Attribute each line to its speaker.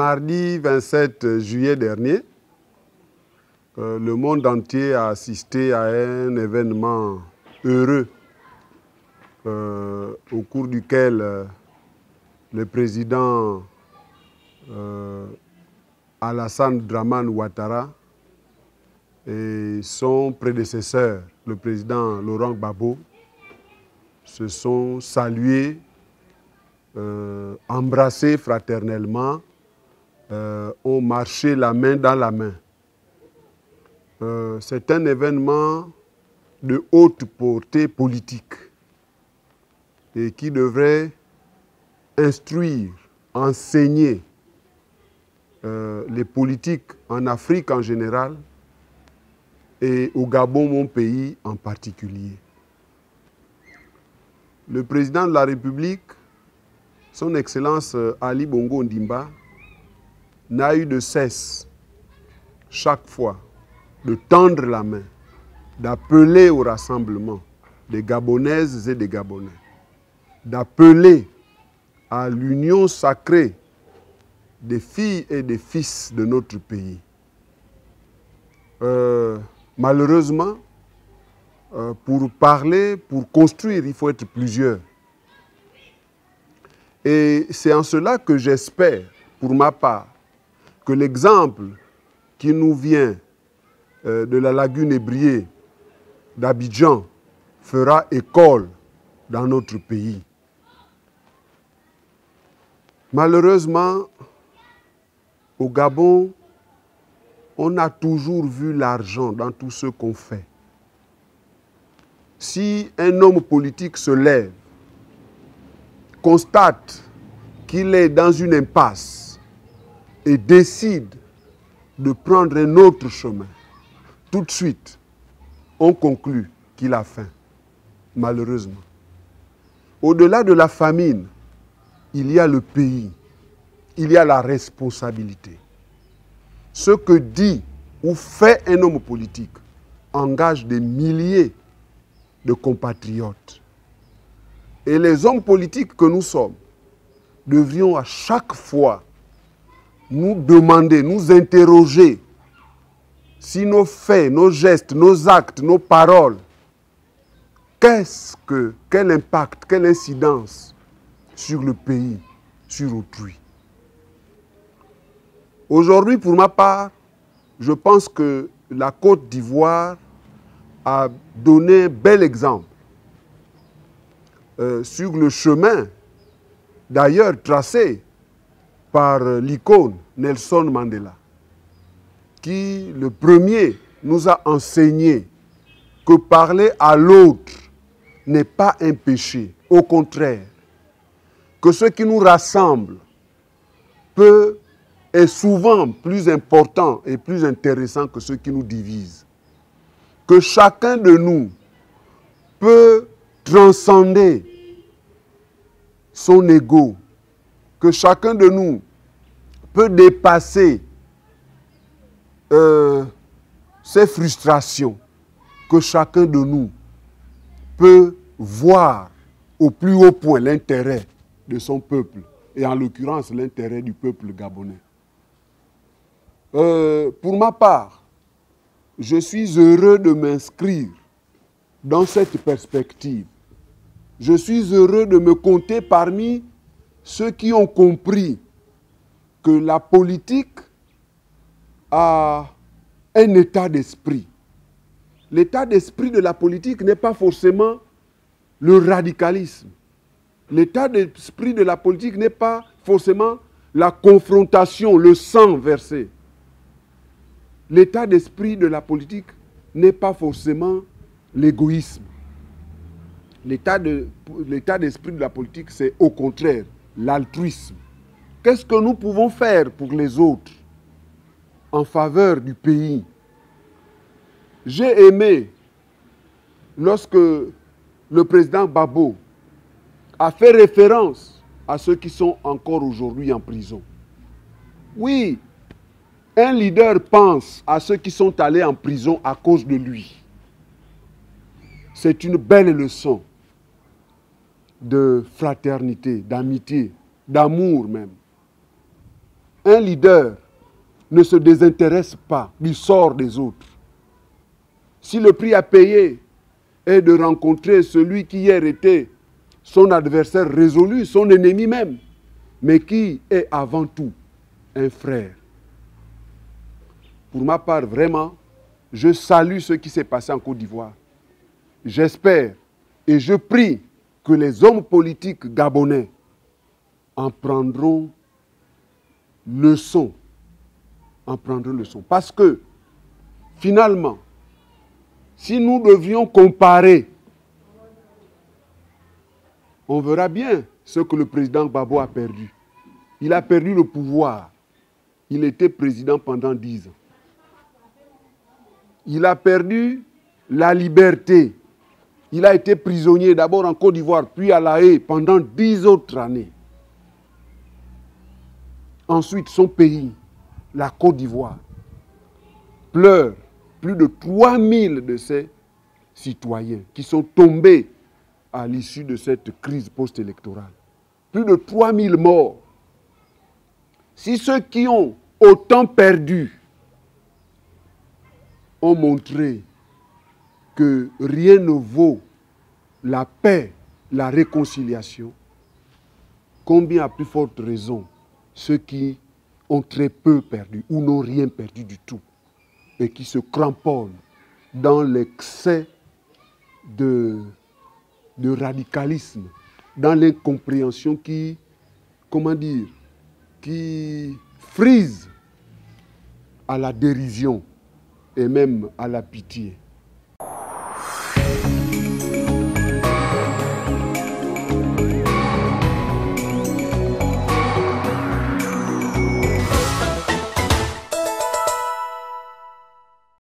Speaker 1: Mardi 27 juillet dernier, le monde entier a assisté à un événement heureux au cours duquel le président Alassane Dramane Ouattara et son prédécesseur, le président Laurent Gbagbo, se sont salués, embrassés fraternellement, ont marché la main dans la main. C'est un événement de haute portée politique et qui devrait instruire, enseigner les politiques en Afrique en général et au Gabon, mon pays, en particulier. Le président de la République, son Excellence Ali Bongo Ondimba, n'a eu de cesse, chaque fois, de tendre la main, d'appeler au rassemblement des Gabonaises et des Gabonais, d'appeler à l'union sacrée des filles et des fils de notre pays. Malheureusement, pour parler, pour construire, il faut être plusieurs. Et c'est en cela que j'espère, pour ma part, que l'exemple qui nous vient de la lagune Ébriée, d'Abidjan, fera école dans notre pays. Malheureusement, au Gabon, on a toujours vu l'argent dans tout ce qu'on fait. Si un homme politique se lève, constate qu'il est dans une impasse et décide de prendre un autre chemin, tout de suite, on conclut qu'il a faim, malheureusement. Au-delà de la famine, il y a le pays, il y a la responsabilité. Ce que dit ou fait un homme politique engage des milliers de compatriotes. Et les hommes politiques que nous sommes devrions à chaque fois nous demander, nous interroger si nos faits, nos gestes, nos actes, nos paroles, quel impact, quelle incidence sur le pays, sur autrui. Aujourd'hui, pour ma part, je pense que la Côte d'Ivoire a donné un bel exemple sur le chemin, d'ailleurs tracé par l'icône Nelson Mandela, qui, le premier, nous a enseigné que parler à l'autre n'est pas un péché. Au contraire, que ce qui nous rassemble est souvent plus important et plus intéressant que ce qui nous divise. Que chacun de nous peut transcender son ego, que chacun de nous peut dépasser ses frustrations, que chacun de nous peut voir au plus haut point l'intérêt de son peuple, et en l'occurrence l'intérêt du peuple gabonais. Pour ma part, je suis heureux de m'inscrire dans cette perspective. Je suis heureux de me compter parmi ceux qui ont compris que la politique a un état d'esprit. L'état d'esprit de la politique n'est pas forcément le radicalisme. L'état d'esprit de la politique n'est pas forcément la confrontation, le sang versé. L'état d'esprit de la politique n'est pas forcément l'égoïsme. L'état d'esprit de la politique, c'est au contraire l'altruisme. Qu'est-ce que nous pouvons faire pour les autres en faveur du pays? J'ai aimé lorsque le président Gbagbo a fait référence à ceux qui sont encore aujourd'hui en prison. Oui, un leader pense à ceux qui sont allés en prison à cause de lui. C'est une belle leçon de fraternité, d'amitié, d'amour même. un leader ne se désintéresse pas du sort des autres, si le prix à payer est de rencontrer celui qui hier était son adversaire résolu, son ennemi même, mais qui est avant tout un frère. Pour ma part, vraiment, je salue ce qui s'est passé en Côte d'Ivoire. J'espère et je prie que les hommes politiques gabonais en prendront leçon. Parce que, finalement, si nous devions comparer, on verra bien ce que le président Gbagbo a perdu. Il a perdu le pouvoir. Il était président pendant 10 ans. Il a perdu la liberté. Il a été prisonnier d'abord en Côte d'Ivoire, puis à La Haye pendant 10 autres années. Ensuite, son pays, la Côte d'Ivoire, pleure plus de 3000 de ses citoyens qui sont tombés à l'issue de cette crise post-électorale. Plus de 3000 morts. Si ceux qui ont autant perdu ont montré que rien ne vaut la paix, la réconciliation, combien à plus forte raison ceux qui ont très peu perdu ou n'ont rien perdu du tout et qui se cramponnent dans l'excès de radicalisme, dans l'incompréhension qui frise à la dérision et même à la pitié.